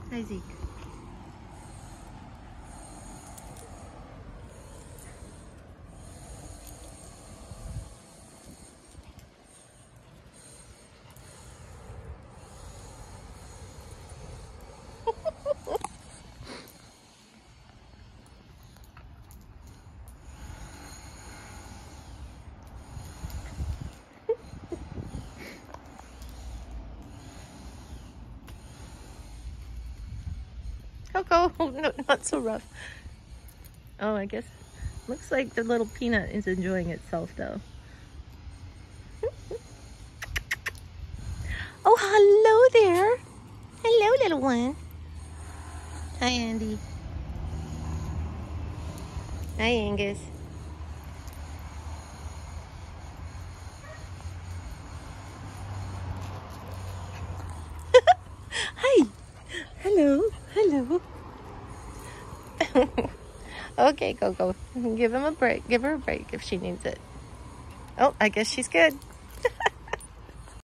Hi, Zeke. Coco, no, not so rough. Oh, I guess looks like the little peanut is enjoying itself though. Oh, hello there. Hello, little one. Hi, Andy. Hi, Angus. Hi. Hello. Hello. Okay, Coco. Give him a break. Give her a break if she needs it. Oh, I guess she's good.